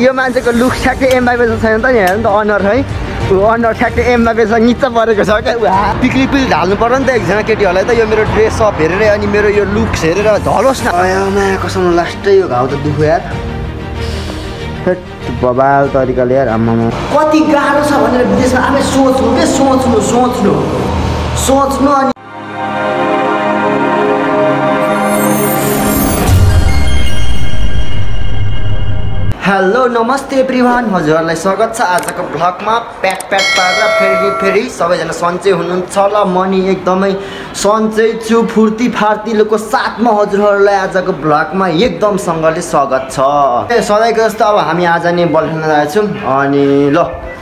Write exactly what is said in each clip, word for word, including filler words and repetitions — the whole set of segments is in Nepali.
यो मान्छेको लुक ठ्याक्कै एमबापे जस्तो छैन त नि हेर्नु त अनुहार है अनुहार ठ्याक्कै एमबापेसँग निच्चा परेको छ क्या वा पिक्ली पिल ढाल्नु पर्यो नि त एकजना केटीहरूलाई त यो मेरो ड्रेस अप हेरेर अनि मेरो यो लुक्स हेरेर धलोस् न आयामा कसम लास्टै यो घाउ त दुख्यो यार बबाल तरिकाले यार आम्मामा कति गाह्रो छ भनेर विदेशमा आफै सोच्नु के सोच्नु सोच्नु सोच्नु अनि हेलो नमस्ते एभ्रिवान हजुरहरूलाई स्वागत छ आजको भ्लगमा प्याक प्याक पारेर फेरि फेरि सबैजना सन्चै हुनुहुन्छ ल म नि एकदमै सन्चै छु फुर्ती फार्तीको साथमा हजुरहरूलाई आजको भ्लगमा एकदमसँगले स्वागत छ सधैँको जस्तो अब हामी आज नै बल खेल्न जाँदैछौँ अनि ल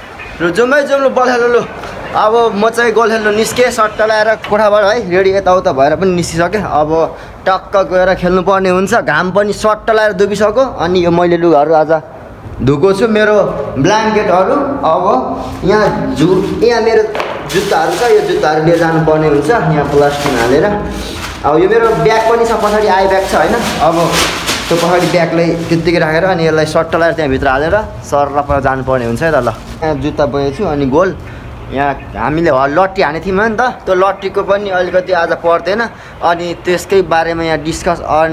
लु जाउँ जाउँ ल बल खेल्नु लु अब म चाहिँ गोल खेल्नु निस्केँ सट्टा लगाएर कोठाबाट है रेडी यताउता भएर पनि निस्किसकेँ अब टक्क गएर खेल्नु पर्ने हुन्छ घाम पनि सट्टा लगाएर दुबिसक्यो अनि यो मैले लुगाहरू आज धोएको छु मेरो ब्ल्याङ्केटहरू अब यहाँ जु यहाँ मेरो जुत्ताहरू छ यो जुत्ताहरू लिएर जानुपर्ने हुन्छ यहाँ प्लास्टिक हालेर अब यो मेरो ब्याग पनि छ पछाडि आई ब्याग छ होइन अब त्यो पछाडि ब्यागलाई त्यत्तिकै राखेर अनि यसलाई सट्टा लगाएर त्यहाँभित्र हालेर सरर जानुपर्ने हुन्छ है त ल यहाँ जुत्ता बोकेको छु अनि गोल यहाँ हामीले लट्ठी हानेको थियौँ नि त त्यो लट्ठीको पनि अलिकति आज पर्दैन अनि त्यसकै बारेमा यहाँ डिस्कस अन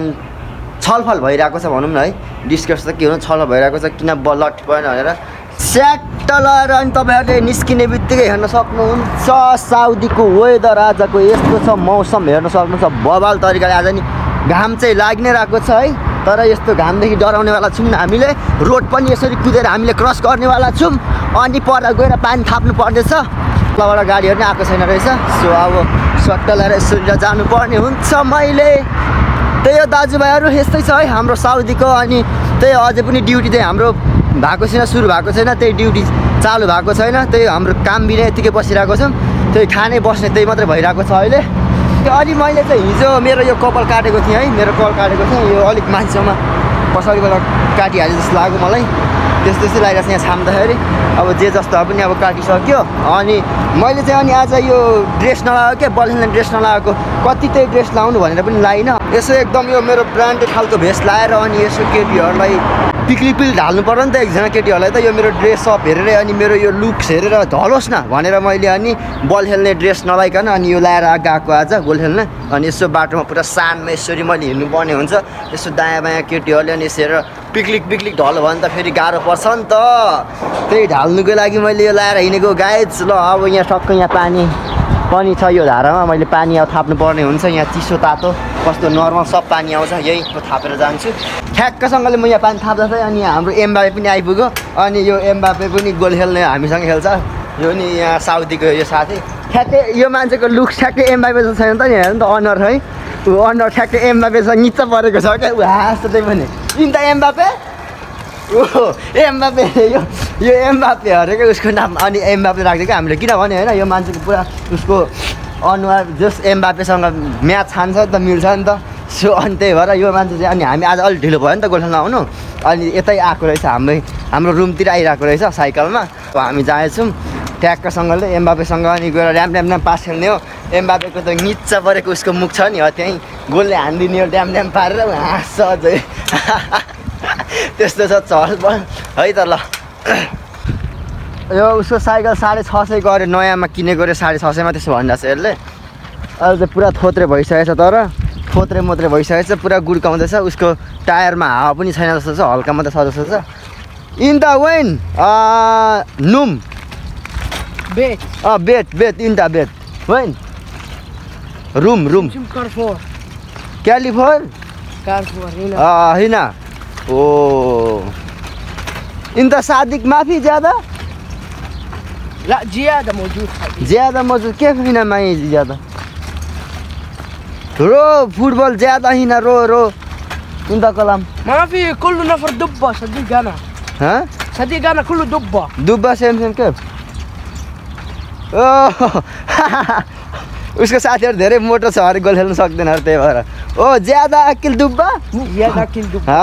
छलफल भइरहेको छ भनौँ न है डिस्कस त के हो छलफल भइरहेको छ किन ब लट्ठी परेन भनेर स्याट लगाएर अनि तपाईँहरूले निस्किने बित्तिकै हेर्न सक्नुहुन्छ साउदीको वेदर आजको यस्तो छ मौसम हेर्न सक्नुहुन्छ बबाल तरिकाले आज नि घाम चाहिँ लागि नै रहेको छ है तर यस्तो घामदेखि डराउनेवाला छौँ हामीले रोड पनि यसरी कुदेर हामीले क्रस गर्नेवाला छौँ अनि पर गएर पानी थाप्नु पर्दैछ तलबाट गाडीहरू नै आएको छैन रहेछ सो अब सट्टा लगाएर यसरी जानुपर्ने हुन्छ मैले त्यही हो दाजुभाइहरू यस्तै छ है हाम्रो साउदीको अनि त्यही अझै पनि ड्युटी चाहिँ हाम्रो भएको छैन सुरु भएको छैन त्यही ड्युटी चालु भएको छैन त्यही हाम्रो काम बिना यतिकै बसिरहेको छौँ त्यही खाने बस्ने त्यही मात्रै भइरहेको छ अहिले अनि मैले चाहिँ हिजो मेरो यो कपाल काटेको थिएँ है मेरो कपाल काटेको थिएँ यो अलिक मान्छेमा पछाडिबाट काटिहाल्यो जस्तो लाग्यो मलाई त्यस्तो त्यस्तै लागिरहेको छ यहाँ छाम्दाखेरि अब जे जस्तो पनि अब काटिसक्यो अनि मैले चाहिँ अनि आज यो ड्रेस नलागेको क्या बल खेल्ने ड्रेस नलागेको कति त्यही ड्रेस लाउनु भनेर पनि लाइन यसो एकदम यो मेरो ब्रान्डेड खालको भेस्ट लाएर अनि यसो केटीहरूलाई पिक्ली पिल ढाल्नु पर्यो नि त एकजना केटीहरूलाई त यो मेरो ड्रेस अप हेरेर अनि मेरो यो लुक्स हेरेर धलोस् न भनेर मैले अनि बल खेल्ने ड्रेस नलाइकन अनि यो लाएर गएको आज गोल खेल्न अनि यसो बाटोमा पुरा सानमा यसरी मैले हिँड्नुपर्ने हुन्छ यसो दायाँ बायाँ केटीहरूले अनि यसरी पिक्लिक पिक्लिक ढल्यो भने त फेरि गाह्रो पर्छ नि त त्यही ढाल्नुको लागि मैले यो लाएर हिँडेको गाइज ल अब यहाँ टक्क यहाँ पानी पनि छ यो धारामा मैले पानी अब थाप्नु पर्ने हुन्छ यहाँ चिसो तातो कस्तो नर्मल सब पानी आउँछ यही थापेर जान्छु ठ्याक्कसँगले म यहाँ पानी थाप्दा चाहिँ अनि हाम्रो एमबापे पनि आइपुग्यो अनि यो एमबापे पनि गोल खेल्ने हामीसँग खेल्छ यो नि यहाँ साउदीको यो साथी ठ्याक्कै यो मान्छेको लुक ठ्याक्कै एमबापे जस्तो छैन त नि हेर्नु त अनुहार है अनुहार ठ्याक्कै एमबापेसँग निच्चा परेको छ क्या हाँस त्यही पनि किन त एमबापे ओहो एमबापे यो यो एमबापे हरेको उसको नाम अनि एमबापे राखिदिएको हामीले किनभने होइन यो मान्छेको पुरा उसको अनुहार जस एमबापेसँग म्याच खान्छ नि त मिल्छ नि त सो अनि त्यही भएर यो मान्छे चाहिँ अनि हामी आज अलिक ढिलो भयो नि त गोल खेल्न आउनु अनि यतै आएको रहेछ हाम्रै हाम्रो रुमतिर आइरहेको रहेछ साइकलमा अब हामी जाँदैछौँ ट्याक्कसँगले एमबापेसँग अनि गएर ड्याम ड्याम ड्याम पास खेल्ने हो एमबापेको त निच्चा परेको उसको मुख छ नि हो त्यहीँ गोलले हानिदिने हो ड्याम ड्याम पारेर हाँस्छ अझै त्यस्तो छ चहल है त ल यो उसको साइकल साढे छ सय गऱ्यो नयाँमा किनेको रे साढे छ सयमा त्यसो भनिरहेको छ यसले अहिले चाहिँ पुरा थोत्रे भइसकेको छ तर थोत्रे मोत्रे भइसकेको छ पुरा गुड्काउँदैछ उसको टायरमा हावा पनि छैन जस्तो छ हल्का मात्रै छ जस्तो छ इन द वेन नुम बेट अँ बेट बेट इन द बेट वेन रुम रुम क्यालिफोर हिना ओ इन द सादिक माफी ज़्यादा لا زيادة موجود ज़्यादा मौजूद كيف هنا معي زيادة رو فوتبول زيادة هنا رو رو انت كلام ما في كله نفر دبة صديق انا ها صديق انا كله دبة دبة سيم سيم كيف उसको साथीहरु धेरै मोटो छ अरे गोल खेल्न सक्दैन अरे त्यही भएर ओ ज्यादा अकिल दुब्बा ज्यादा अकिल दुब्बा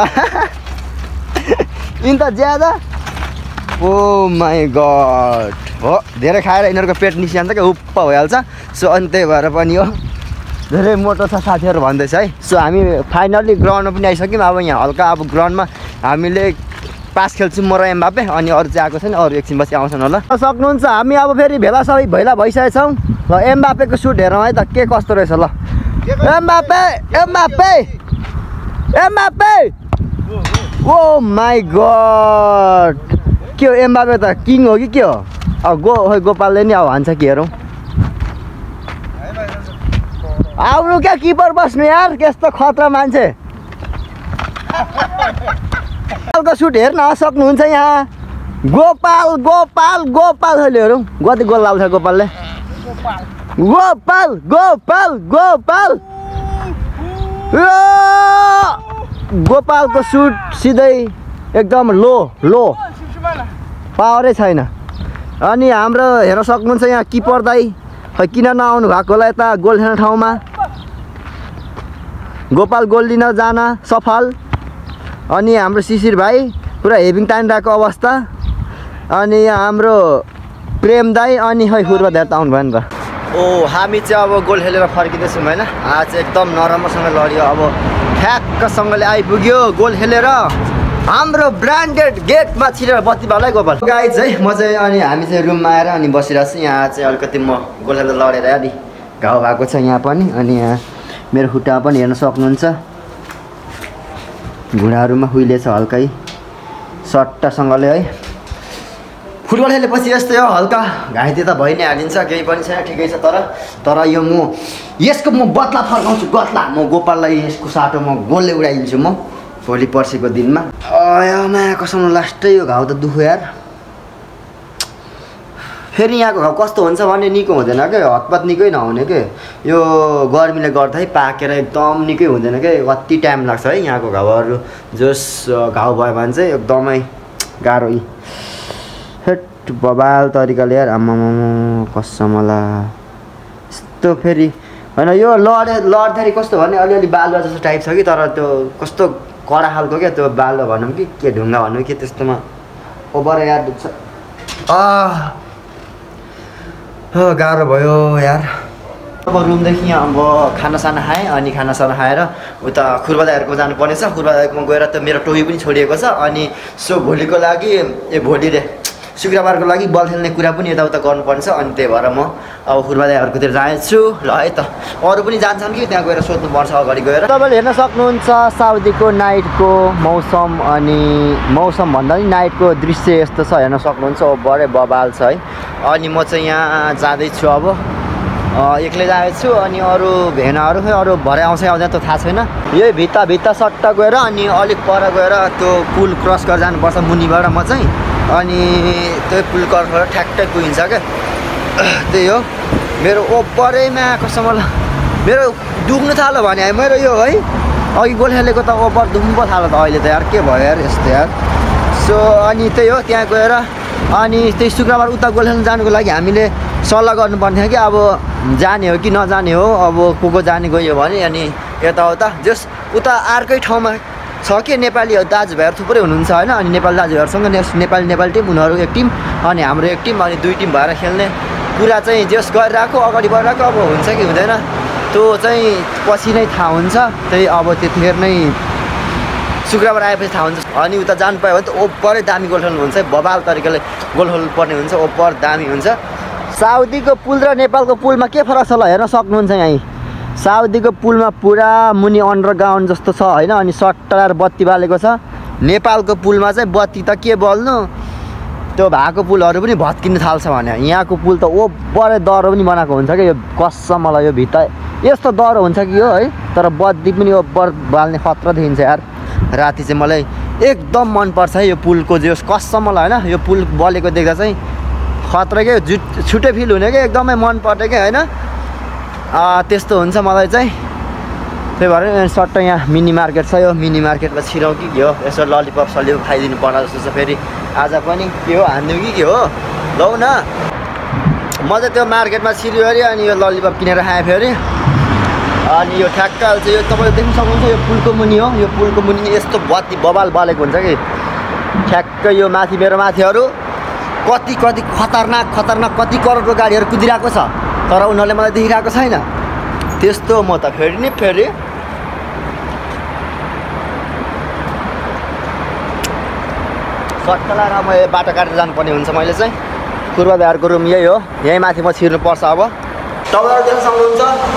इन त ज्यादा ओ माय गॉड हो धेरै खाएर यिनीहरुको पेट निस्किन्छ के उप्प भइहाल्छ सो अनि त्यही भएर पनि हो धेरै मोटो छ साथीहरु भन्दैछ है सो हामी फाइनली ग्राउन्डमा पनि आइसक्यौं अब यहाँ हल्का अब ग्राउन्डमा हामीले पास खेल्छु म र एम्बापे अनि अरू चाहिँ आएको छैन अरू एकछिनपछि आउँछन् होला सक्नुहुन्छ हामी अब फेरि भेला सबै भैला भइसकेको छौँ ल एम्बापेको सुट हेरौँ है त के कस्तो रहेछ ल Mbappe Mbappe Mbappe oh my god के हो एम्बापे त किङ हो कि के हो अब गो खै गोपालले नि अब हान्छ कि हेरौँ आउनु क्या किपर बस्नु यार त्यस्तो खतरा मान्छे गोपालको सुट हेर्न सक्नुहुन्छ यहाँ गोपाल गोपाल गोपाल अहिले हेरौँ कति गोल लाउँछ गोपालले गोपाल गोपाल गोपाल गोपालको सुट सिधै एकदम लो लो पावरै छैन अनि हाम्रो हेर्न सक्नुहुन्छ यहाँ किपर दाइ खै किन नआउनु भएको होला यता गोल खेल्ने ठाउँमा गोपाल गोल लिन जान सफल अनि हाम्रो शिशिर भाइ पुरा हेभिङ तानिरहेको अवस्था अनि हाम्रो प्रेम दाई अनि खै फुर्बा धेर त आउनु भयो नि त ओ हामी चाहिँ अब गोल खेलेर फर्किँदैछौँ होइन आज चाहिँ एकदम नराम्रोसँग लड्यो अब ठ्याक्कसँगले आइपुग्यो गोल खेलेर हाम्रो ब्रान्डेड गेटमा छिरेर बत्ती बालै गोपाल गाइज है म चाहिँ अनि हामी चाहिँ रुममा आएर अनि बसिरहेको छु यहाँ चाहिँ अलिकति म गोल खेलेर लडेर अलि घाउ भएको छ यहाँ पनि अनि यहाँ मेरो खुट्टामा पनि हेर्न सक्नुहुन्छ घुँडाहरूमा हुइलेछ हल्कै सट्टासँगले है फुटबल खेलेपछि यस्तै हो हल्का घाइते त भइ नै हालिन्छ केही पनि छैन ठिकै छ तर तर यो म यसको म बदला फर्काउँछु बदला म गोपाललाई यसको साटो म गोलले उडाइदिन्छु म भोलि पर्सिको दिनमा आयामा कसम लास्टै यो घाउ त दुख्यो यार फेरि यहाँको घाउ कस्तो हुन्छ भने निको हुँदैन के हतपत निकै नहुने के यो गर्मीले गर्दा है पाकेर एकदम निकै हुँदैन के कति टाइम लाग्छ है यहाँको घाउहरू जस घाउ भयो भने चाहिँ एकदमै गाह्रो यी हेट बबाल तरिकाले यार आम्मामा कसमला यस्तो फेरि होइन यो लडे लड्दाखेरि कस्तो भने अलिअलि बालुवा जस्तो टाइप छ कि तर त्यो कस्तो कडा खालको क्या त्यो बालुवा भनौँ कि के ढुङ्गा भनौँ कि त्यस्तोमा ओभर यार दुख्छ हो गाह्रो भयो यार अब रुमदेखि यहाँ अब खानासाना खाएँ अनि खानासाना खाएर उता खुर्बा दाइहरूको जानुपर्ने छ खुर्बा दाइकोमा गएर त मेरो टोपी पनि छोडिएको छ अनि सो भोलिको लागि ए भोलि रे शुक्रबारको लागि बल खेल्ने कुरा पनि यताउता गर्नुपर्ने छ अनि त्यही भएर म अब खुर्बा दाइहरूकोतिर जान्छु ल है त अरू पनि जान्छन् कि त्यहाँ गएर सोध्नुपर्छ अगाडि गएर तपाईँले हेर्न सक्नुहुन्छ साउदीको नाइटको मौसम अनि मौसम भन्दा पनि नाइटको दृश्य यस्तो छ हेर्न सक्नुहुन्छ बडे बबाल छ है अनि म चाहिँ यहाँ जाँदैछु अब एक्लै जाँदैछु छु अनि अरू भेनाहरू खै अरू भरे आउँछ आउँदैन त्यो थाहा छैन यही भित्ता भित्ता सट्टा गएर अनि अलिक पर गएर त्यो पुल क्रस गरेर जानुपर्छ मुनिबाट म चाहिँ अनि त्यो पुल क्रस गरेर ठ्याक्कै पुगिन्छ क्या त्यही हो मेरो ओपरैमा कसमला मेरो दुख्नु थाल्यो भने मेरो यो है अघि गोल खेलेको त ओपर दुख्नु पो थाल्यो त अहिले त यार के भयो यार यस्तो यार सो अनि त्यही हो त्यहाँ गएर अनि त्यही शुक्रबार उता गोल खेल्न जानुको लागि हामीले सल्लाह गर्नुपर्ने थियो कि अब जाने हो कि नजाने हो अब को को जाने गयो भने अनि यताउता जस उता अर्कै ठाउँमा छ कि नेपाली दाजुभाइहरू थुप्रै हुनुहुन्छ होइन अनि नेपाली दाजुभाइहरूसँग नेपाली नेपाली टिम उनीहरू एक टिम अनि हाम्रो एक टिम अनि दुई टिम भएर खेल्ने कुरा चाहिँ जस गरिरहेको अगाडि बढिरहेको अब हुन्छ कि हुँदैन त्यो चाहिँ पछि नै थाहा हुन्छ त्यही अब त्यतिखेर नै शुक्रबार आएपछि थाहा हुन्छ अनि उता जानु पायो भने त ओपरै दामी गोल खेल्नु हुन्छ बबाल तरिकाले गोल खेल्नु पर्ने हुन्छ ओपर दामी हुन्छ साउदीको पुल र नेपालको पुलमा के फरक छ ल हेर्न सक्नुहुन्छ यहीँ साउदीको पुलमा पुरा मुनि अन्डरग्राउन्ड जस्तो छ होइन अनि सट्टाएर बत्ती बालेको छ नेपालको पुलमा चाहिँ बत्ती त के बल्नु त्यो भएको पुलहरू पनि भत्किन थाल्छ भने यहाँको पुल त ओपरै दह्रो पनि बनाएको हुन्छ कि यो कसम मलाई यो भित्ता यस्तो दह्रो हुन्छ कि यो है तर बत्ती पनि ओपर बाल्ने खतरा देखिन्छ यार राति चाहिँ मलाई एकदम मनपर्छ है यो पुलको जो कसम मलाई होइन यो पुल बलेको देख्दा चाहिँ खतरा के जुट छुट्टै फिल हुने क्या एकदमै मन पर्ने क्या होइन त्यस्तो हुन्छ मलाई चाहिँ त्यही भएर सट्ट यहाँ मिनी मार्केट छ यो मिनी मार्केटमा छिराउँ कि के हो यसो ललिपप सलिपप खाइदिनु पर्ला जस्तो छ फेरि आज पनि के हो हान्दिउँ कि के हो लौ न म चाहिँ त्यो मार्केटमा छिर्यो अरे अनि यो ललिपप किनेर खाएँ फेरि अनि यो ठ्याक्क चाहिँ यो तपाईँले देख्न सक्नुहुन्छ यो पुलको मुनि हो यो पुलको मुनि यस्तो बत्ती बबाल बलेको हुन्छ कि ठ्याक्क यो माथि मेरो माथिहरू कति कति खतरनाक खतरनाक कति करोडको गाडीहरू कुदिरहेको छ तर उनीहरूले मलाई देखिरहेको छैन त्यस्तो म त फेरि नि फेरि सट्ट लाएर म बाटो काटेर जानुपर्ने हुन्छ मैले चाहिँ पूर्वाधारको रुम यही हो यहीँ माथि म छिर्नुपर्छ अब तपाईँहरू देख्न सक्नुहुन्छ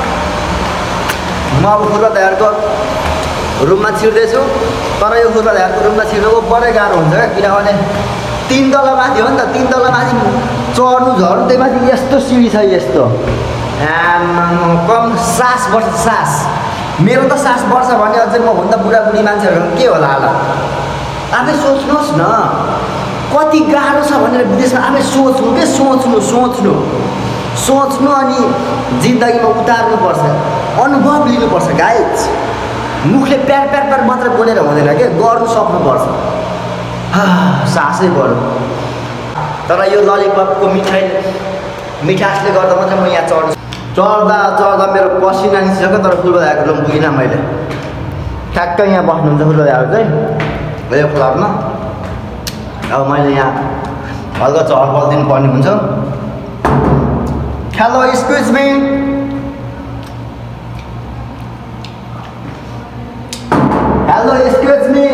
म अब पूर्वाधारको रुममा छिर्दैछु तर यो पूर्वाधारको रुममा छिर्नुको बडै गाह्रो हुन्छ क्या किनभने तिन तला माथि हो नि त तिन तला माथि चढ्नु झर्नु त्यही माथि यस्तो सिँढी छ यस्तो कम सास बढ्छ सास मेरो त सास बढ्छ भने अझै म भन्दा बुढाबुढी मान्छेहरू के होला होला आफै सोच्नुहोस् न कति गाह्रो छ भनेर विदेशमा आफै सोच्नु के सोच्नु सोच्नु सोच्नु अनि जिन्दगीमा उतार्नुपर्छ अनुभव लिनुपर्छ गाइज मुखले प्यार प्यार प्यार मात्र बोलेर हुँदैन के गर्नु सक्नुपर्छ सासै बढ्यो तर यो ललिपपको मिठाई मिठासले गर्दा मात्रै म यहाँ चढ्छु चढ्दा चढ्दा मेरो पसिना निस्किसक्यो तर फुलबजारको रुम पुगिनँ मैले ठ्याक्कै यहाँ बस्नुहुन्छ फुलबजारहरू चाहिँ यो फ्लोरमा अब मैले यहाँ हल्का चहल पहल दिनुपर्ने हुन्छ hello excuse me hello excuse me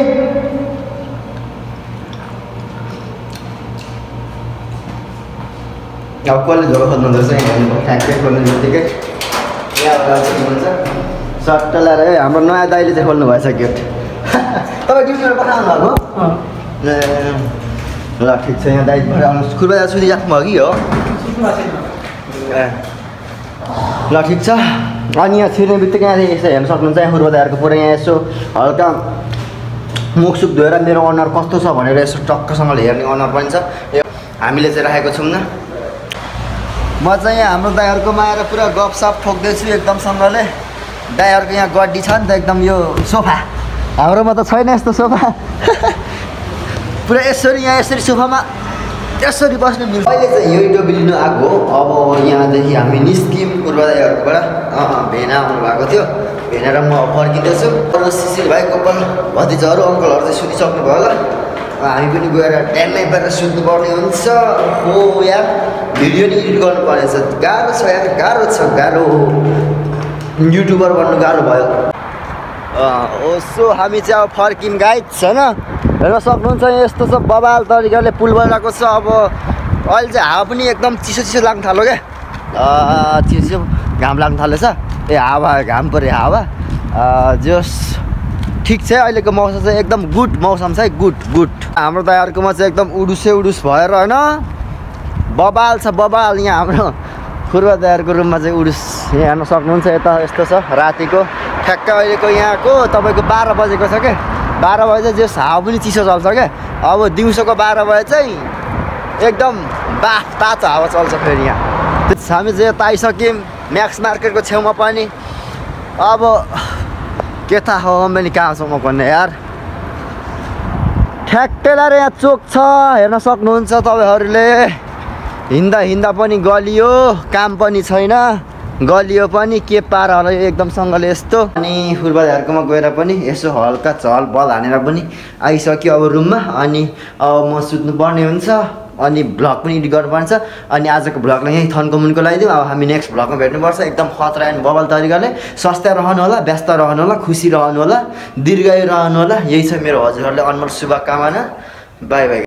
अब कसले झोल खोज्नु हुँदो रहेछ यहाँ ठ्याक्कै खोल्ने बित्तिकै यहाँ हुन्छ सट्ट ल्याएर है हाम्रो नयाँ दाइले चाहिँ खोल्नु भएछ गेट तपाईँ ड्युटीबाट पठाउनु भएको ल ठिक छ यहाँ दाइबाट आउनु खुर्बा सुतिराख्नु भयो कि हो ए ल ठिक छ अनि यहाँ छिर्ने बित्तिकै यहाँ यसो हेर्न सक्नुहुन्छ यहाँ खुर्बादाहरूको पुरा यहाँ यसो हल्का मुखसुख धोएर मेरो अनुहार कस्तो छ भनेर यसो टक्कसँगले हेर्ने अनुहार पनि छ हामीले चाहिँ राखेको छौँ न म चाहिँ यहाँ हाम्रो दाइहरूकोमा आएर पुरा गफसफ ठोक्दैछु एकदमसँगले दाइहरूको यहाँ गड्डी छ नि त एकदम यो सोफा हाम्रोमा त छैन यस्तो सोफा पुरा यसरी यहाँ यसरी सोफामा यसरी बस्नु मिल्छ अहिले चाहिँ यो डोबी लिनु आएको हो अब यहाँदेखि हामी निस्क्यौँ पूर्वदाइहरूकोबाट अँ भेना आउनु भएको थियो भेना र म फर्किँदैछु अरू शिशिर भाइ गोपाल भतिजाहरू अङ्कलहरू चाहिँ सुतिसक्नु भयो होला हामी पनि गएर ड्यान्नै पारेर सुत्नुपर्ने हुन्छ हो यार भिडियो नि एडिट गर्नु पर्नेछ गाह्रो छ यार गाह्रो छ गाह्रो युट्युबर बन्नु गाह्रो भयो ओसो हामी चाहिँ अब फर्किम गाइड छैन हेर्न सक्नुहुन्छ यस्तो छ बबाल तरिकाले पुल बनाएको छ अब अहिले चाहिँ हावा पनि एकदम चिसो चिसो लाग्न थाल्यो क्या चिसो चिसो घाम लाग्न थालेछ ए हावा घाम पऱ्यो हावा जस ठिक छ अहिलेको मौसम चाहिँ एकदम गुड मौसम छ है गुड गुड हाम्रो दाइहरूकोमा चाहिँ एकदम उडुसै उडुस भएर होइन बबाल छ बबाल यहाँ हाम्रो खुर्बा दाइहरूको रुममा चाहिँ उडुस यहाँ हेर्न सक्नुहुन्छ यता यस्तो छ रातिको ठ्याक्क अहिलेको यहाँको तपाईँको बाह्र बजेको छ क्या बाह्र बजे जस हावा पनि चिसो चल्छ क्या अब दिउँसोको बाह्र बजे चाहिँ एकदम बाफ तातो हावा चल्छ फेरि यहाँ हामी चाहिँ यता आइसक्यौँ म्याक्स मार्केटको छेउमा पनि अब के थाहा हो मैले कहाँ छु म भन्ने यार ठ्याक्कै लाएर यहाँ चोक छ हेर्न सक्नुहुन्छ तपाईँहरूले हिँड्दा हिँड्दा पनि गलियो काम पनि छैन गलियो पनि के पार होला एकदमसँगले यस्तो अनि फुलबाजारकोमा गएर पनि यसो हल्का चहल बल हानेर पनि आइसक्यो अब रुममा अनि अब म सुत्नु पर्ने हुन्छ अनि भ्लग पनि एडिट गर्नुपर्छ अनि आजको भ्लगलाई यहीँ थन्को मुनको लगाइदिउँ अब हामी नेक्स्ट भ्लगमा भेट्नुपर्छ एकदम खतरा एन्ड बबल तरिकाले स्वस्थ रहनु होला व्यस्त रहनु होला खुसी रहनु होला दीर्घायु रहनु होला यही छ मेरो हजुरहरूले अनमोल शुभकामना बाई बाई।